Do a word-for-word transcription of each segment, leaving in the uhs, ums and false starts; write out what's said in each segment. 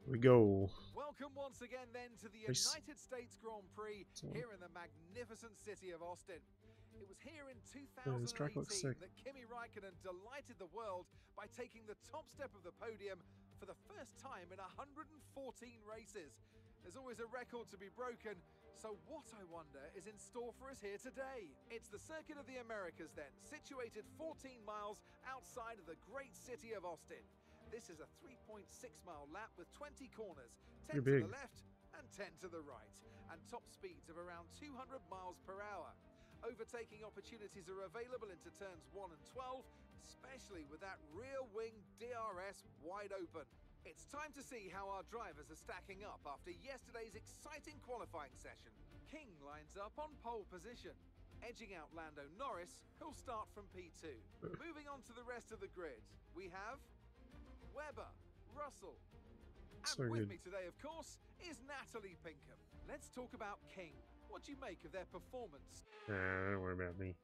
We go. Welcome once again then to the Race. United States Grand Prix here in the magnificent city of Austin. It was here in two thousand eighteen that Kimi Raikkonen delighted the world by taking the top step of the podium for the first time in one hundred fourteen races. There's always a record to be broken, so what I wonder is in store for us here today. It's the Circuit of the Americas then, situated fourteen miles outside of the great city of Austin. This is a three point six mile lap with twenty corners, ten to the left and ten to the right, and top speeds of around two hundred miles per hour. Overtaking opportunities are available into turns one and twelve, especially with that rear wing D R S wide open. It's time to see how our drivers are stacking up after yesterday's exciting qualifying session. King lines up on pole position, edging out Lando Norris, who'll start from P two. Moving on to the rest of the grid, we have Webber, Russell, and So with good. me today, of course, is Natalie Pinkham. Let's talk about King. What do you make of their performance? Nah, don't worry about me.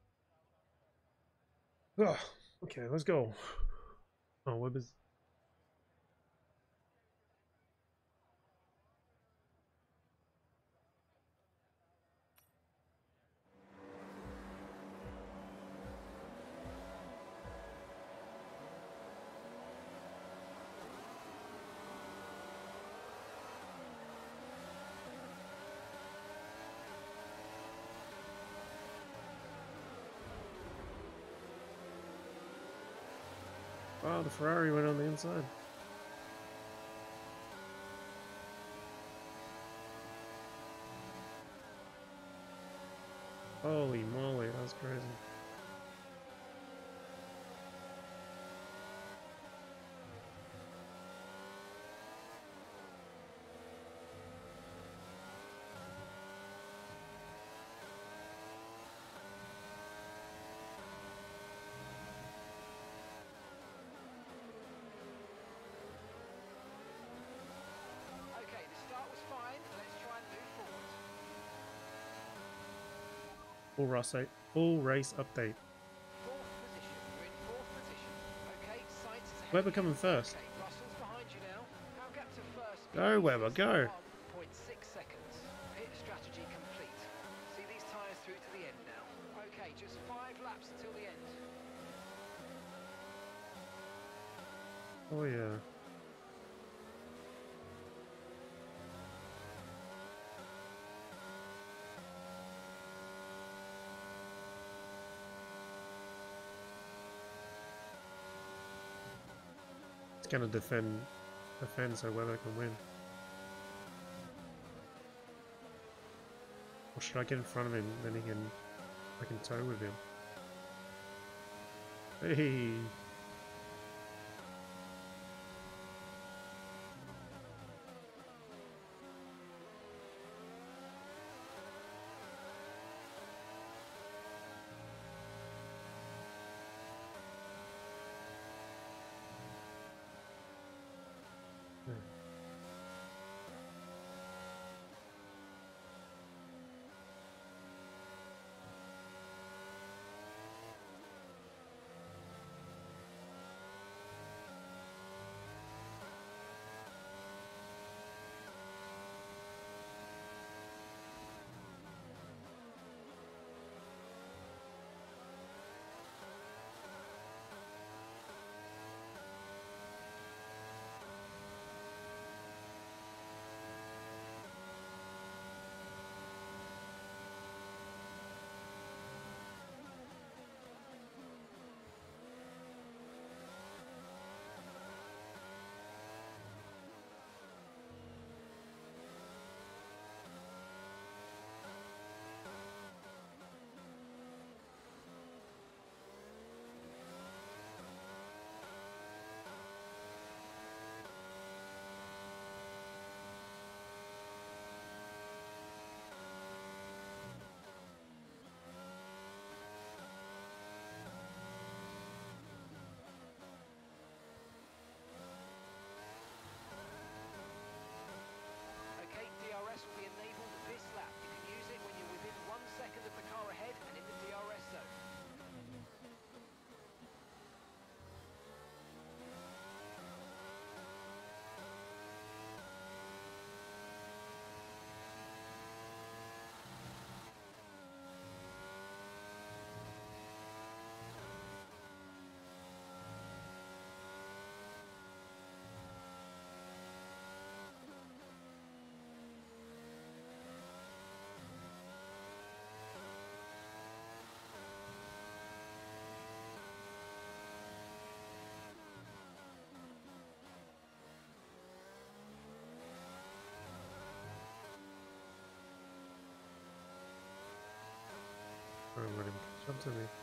Oh, okay, let's go. Oh, Webber's. Oh, the Ferrari went on the inside. Holy moly, that was crazy. Okay, the start was fine. Let's try and move forward. Full race, full race update. Fourth position. You're in fourth position. Okay, Sainz is ahead. Webber coming first. Okay, Russell's behind you now. Our gap to first. Go, Webber, go. one point six seconds. Pit strategy complete. See these tyres through to the end now. Okay, just five laps until the end. Oh yeah. It's gonna defend, defend so Webber can win. Or should I get in front of him, then he can, I can tow with him. Hey! Hmm. Come to me.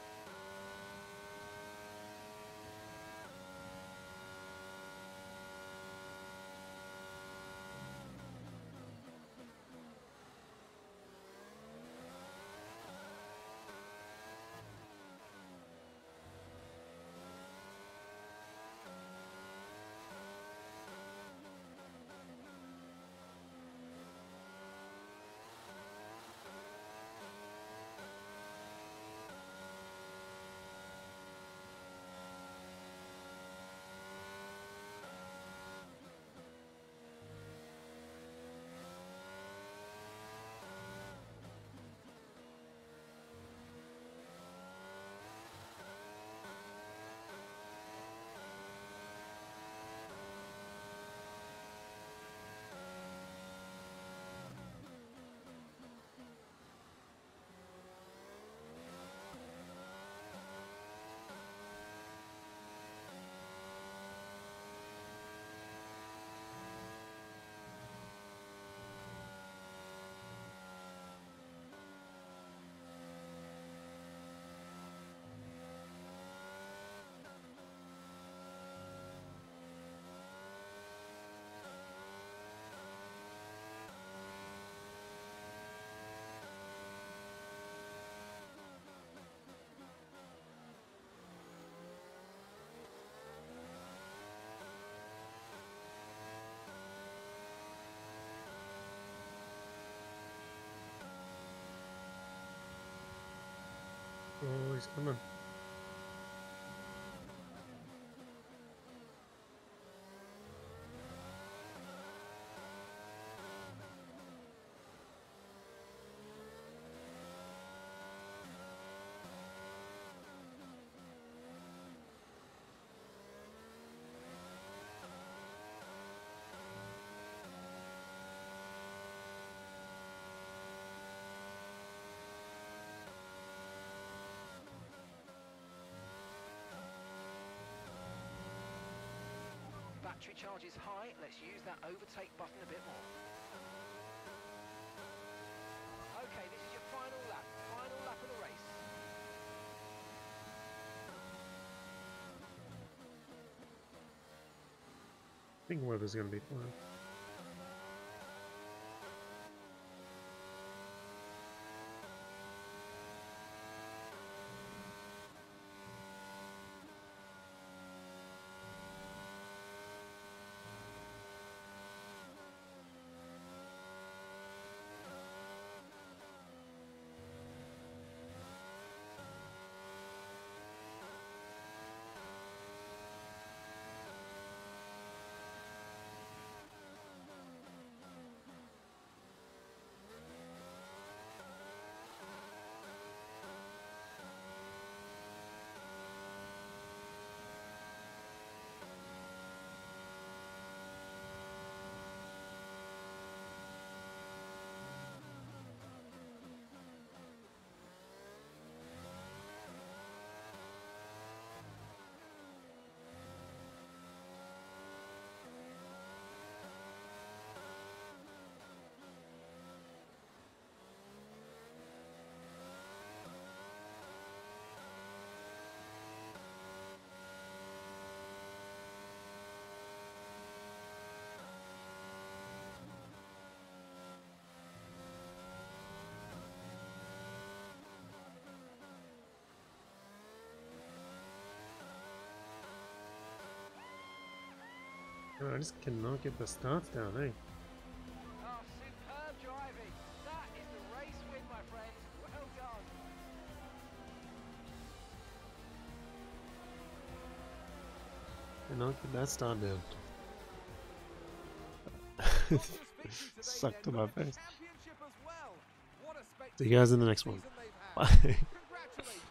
Oh, he's coming. Battery charge is high. Let's use that overtake button a bit more. Okay, this is your final lap. Final lap of the race. I think weather's gonna be fine. I just cannot get the starts down, eh? Oh, superb driving. That is the race win, my friend. Well done. Cannot get that start down. Sucked to my face. See you guys in the next one. Bye. Congratulations.